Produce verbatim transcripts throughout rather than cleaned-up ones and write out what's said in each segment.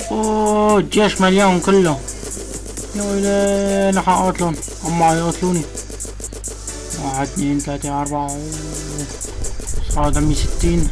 اوه الجيش مليان كله. يا ويلي لحق اقتلون، هم يقتلوني. واحد اثنين ثلاثة أربعة. صار دمي ستين.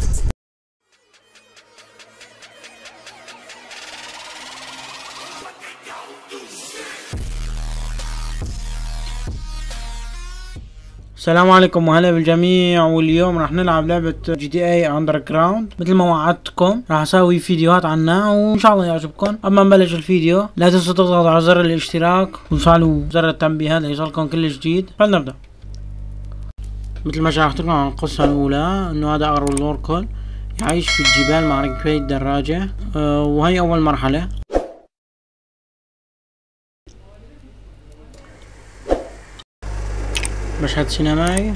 السلام عليكم وهلا بالجميع، واليوم راح نلعب لعبة جي تي اي اندر جراوند مثل ما وعدتكم. راح اسوي فيديوهات عنها وان شاء الله يعجبكم. قبل ما نبلش الفيديو لا تنسوا تضغطوا على زر الاشتراك وتفعلوا زر التنبيهات ليصلكم كل جديد. فلنبدأ. مثل ما شرحت لكم عن القصة الأولى إنه هذا أغرب لوركل يعيش في الجبال مع ركبتي الدراجة، أه وهي أول مرحلة. مشهد سينمائي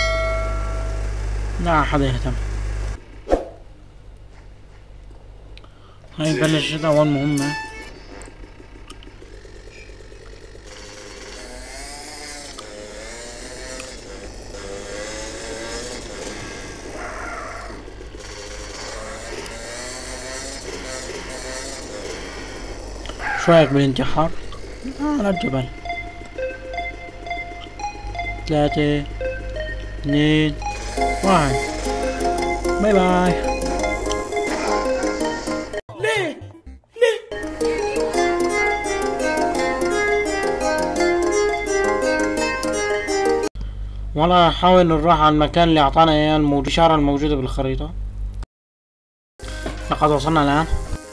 لا أحد يهتم. هاي بلشت أول مهمة. شو رايك بالانتحار؟ آه على الجبل. ثلاثة اثنين واحد. باي باي. ليه؟ ليه؟ والله حاول نروح على المكان اللي اعطانا اياه الاشارة الموجودة بالخريطة. لقد وصلنا الان.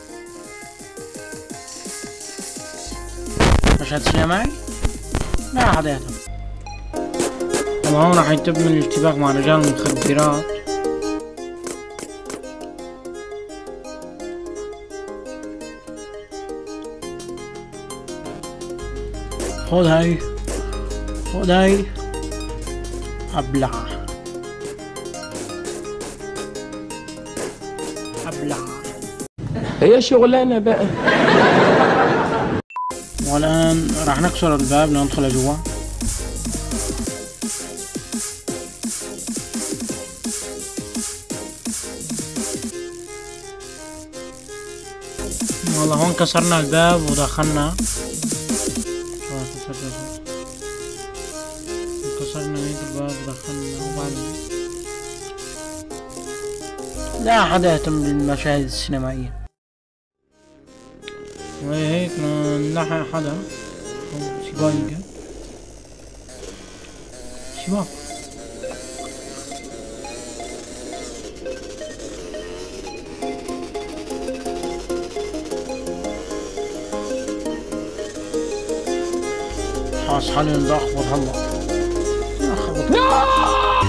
مشهد سينمائي لا احد يهتم. وهون راح يتم الاشتباك مع رجال المخدرات. خذ هاي، خذ هاي. ابلع ابلع. هي شغلانة بقى. والآن راح نكسر الباب لندخل جوا. والله هون كسرنا الباب ودخلنا. كسرنا هيك الباب ودخلنا. وبعدين لا أحد يهتم بالمشاهد السينمائية. وهيك نلحق حدا سيبايقة سيباق. حاس حالي بدي اخبط هلا. اخبط.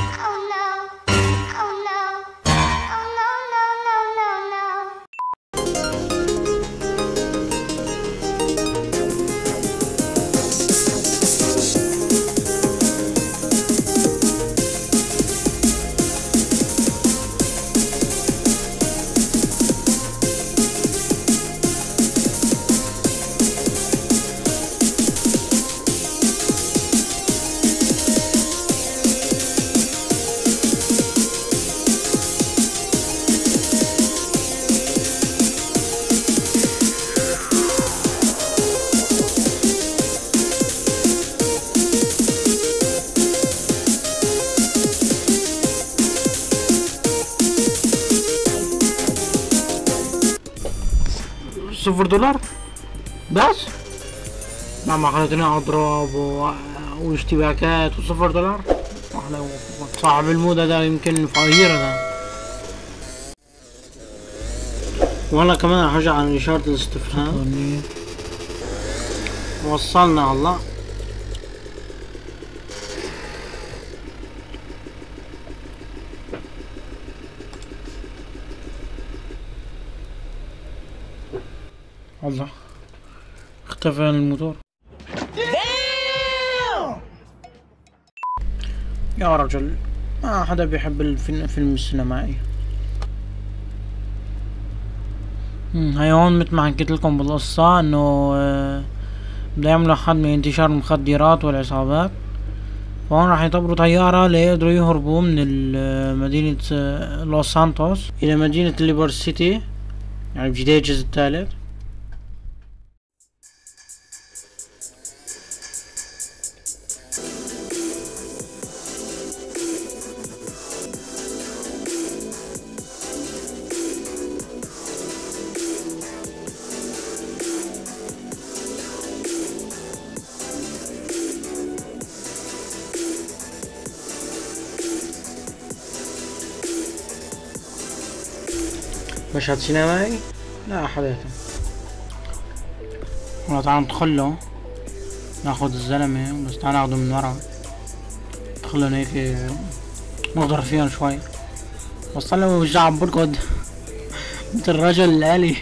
صفر دولار بس. مع خلتنا اضراب و... واشتباكات وصفر دولار. صاحب المودة ده يمكن فقير ده. والله كمان راح ارجع عن اشارة الاستفهام. وصلنا الله. الله اختفى الموتور. يا رجل ما حدا بيحب الفيلم السينمائي. هاي هون مثل ما حكيت لكم بالقصة انه بده يعملوا حد من انتشار المخدرات والعصابات. فهون راح يطبروا طيارة ليقدروا يهربوا من مدينة لوس سانتوس الى مدينة ليبر سيتي، يعني بجديد الجزء الثالث. مشهد سينمائي؟ لا حبيته. والله تعال ندخله ناخد الزلمة، بس تعال ناخده من ورا، ندخلن هيك نغدر فيهم شوي، بس طلع وجع بركض مثل الرجل الآلي.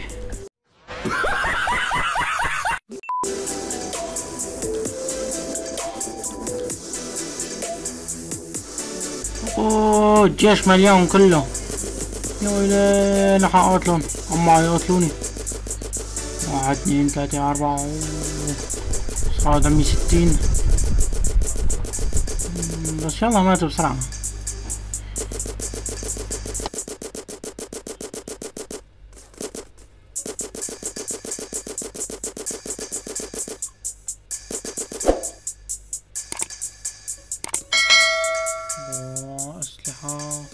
اوه الجيش مليان كله، يا ويلي انا حقاتلن، هم حيقتلوني. واحد اثنين ثلاثة أربعة، صار دمي ستين، بس يلا ماتوا بسرعة. أسلحة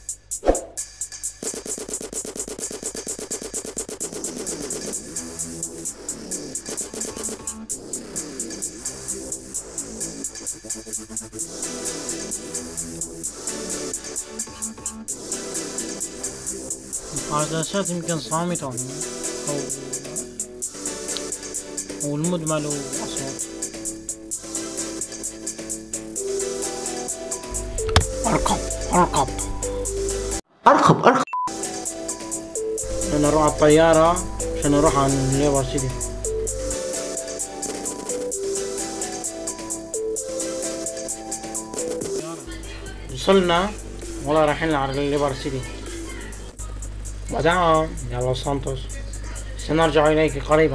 المقدسات يمكن صامتة أو أو المود ماله أصوات. أركب أركب اركب اركب. أنا أروح على الطيارة عشان أروح على ليبر سيتي. وصلنا والله رايحين على ليبر سيتي. وداعا يا لوس سانتوس، سنرجع إليك قريبا.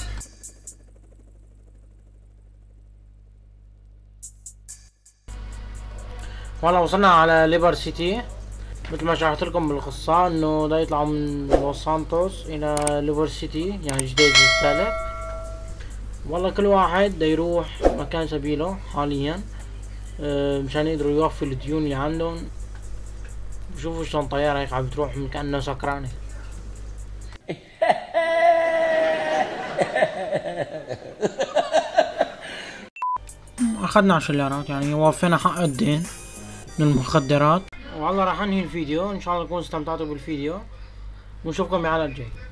والله وصلنا على ليبر سيتي مثل ما شرحت لكم بالقصة، انه دا يطلعوا من لوس سانتوس الى ليبر سيتي يعني جديد الثالث. والله كل واحد دا يروح مكان سبيله حاليا أه مشان يقدروا يوفوا الديون اللي عندهم. بشوفوا شلون طيارة هيك عم بتروح من كأنها سكرانة. اخذنا عشر ليرات يعني وفينا حق الدين من المخدرات. والله راح انهي الفيديو، ان شاء الله تكونوا استمتعتوا بالفيديو ونشوفكم بالحلقة الجاي.